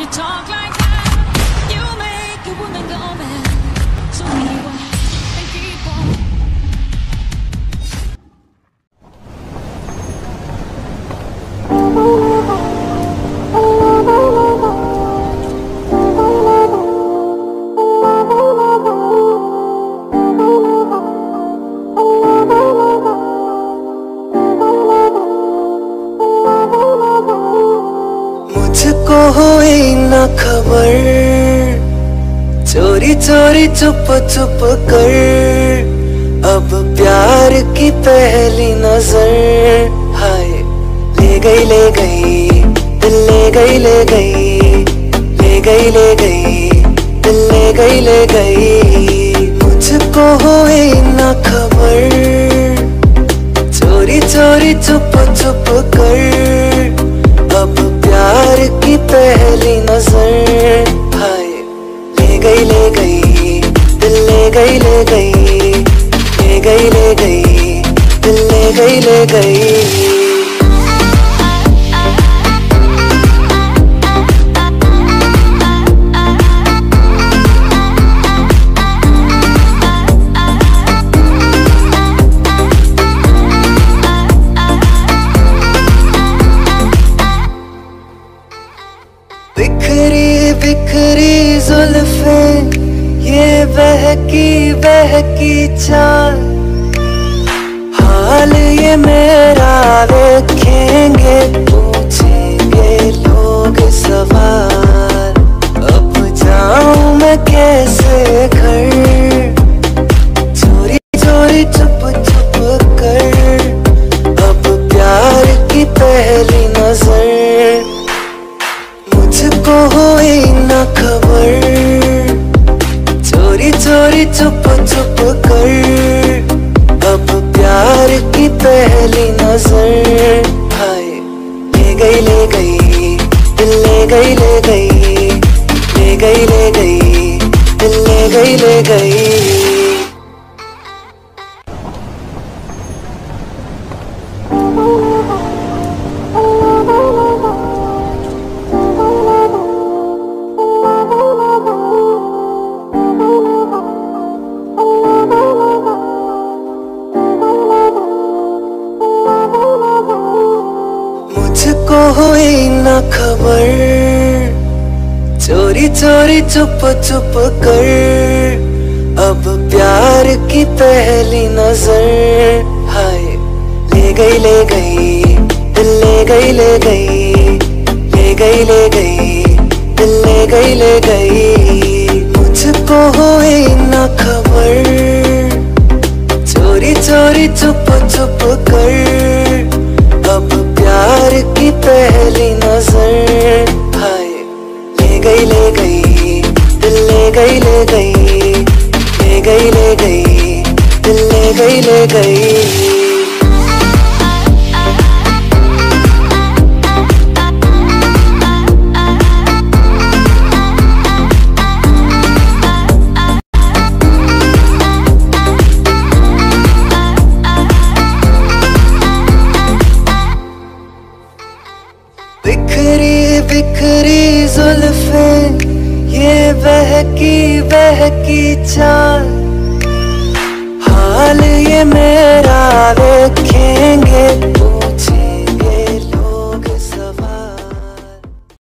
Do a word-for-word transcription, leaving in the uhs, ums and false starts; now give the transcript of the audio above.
talk like that, you make a woman go mad. So keep on and keep on. मुझको हुई ना खबर, चोरी चोरी चुप चुप कर, अब प्यार की पहली नजर। हाय ले गई ले गई दिल, ले गई ले गई, ले गई ले गई दिल, ले गई ले गई। मुझको हुई ना खबर, चोरी चोरी चुप चुप कर, अब प्यार की पहली नजर। हाय ले गई ले गई दिल, ले गई ले गई, ले गई ले गई दिल, ले गई ले गई। बिखरी बिखरी जुल्फे, ये बहकी बहकी चाल, हाल ये मेरा देखेंगे, पूछेंगे लोग सवाल। अब जाऊं मैं कैसे घर, चोरी चोरी चुप चुप कर, अब प्यार की पहली नजर। मुझको हुई ना खबर, चोरी चोरी चुप चुप कर, अब प्यार की पहली नजर। हाय ले गई ले गई दिल, ले गई ले गई, ले गई ले गई दिल, ले गई ले गई। मुझको हुई ना खबर, चोरी चोरी चुप चुप कर, अब प्यार की पहली नजर। हाय ले गई ले गई दिल, ले गई ले गई, ले गई ले गई दिल, ले गई ले गई। मुझको हुई ना खबर, चोरी चोरी चुप चुप कर, अब प्यार की पहली नजर। हाय ले गई ले गई दिल, ले गई ले गई, ले गई ले गई दिल, ले गई ले गई। बिखरी बिखरी जुल्फे, ये बहकी बहकी चाल, हाल ये मेरा देखेंगे,